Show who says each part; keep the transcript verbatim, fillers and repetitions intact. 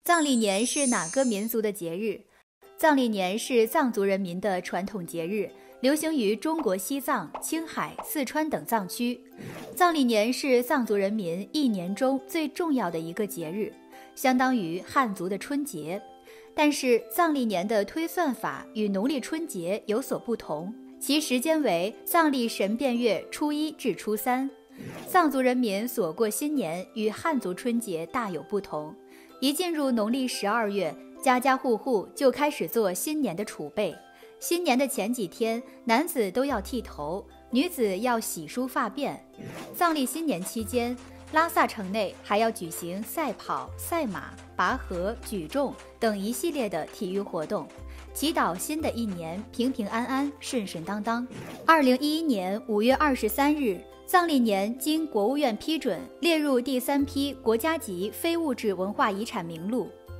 Speaker 1: 藏历年是哪个民族的节日？藏历年是藏族人民的传统节日，流行于中国西藏、青海、四川等藏区。藏历年是藏族人民一年中最重要的一个节日，相当于汉族的春节。但是藏历年的推算法与农历春节有所不同，其时间为藏历神变月初一至初三。藏族人民所过新年与汉族春节大有不同，一进入农历十二月，家家户户就开始做新年的储备。新年的前几天，男子都要剃头，女子要洗梳发辫。藏历新年期间，拉萨城内还要举行赛跑、赛马、拔河、举重等一系列的体育活动，祈祷新的一年平平安安、顺顺当当。二零一一年五月二十三日，藏历年经国务院批准，列入第三批国家级非物质文化遗产名录。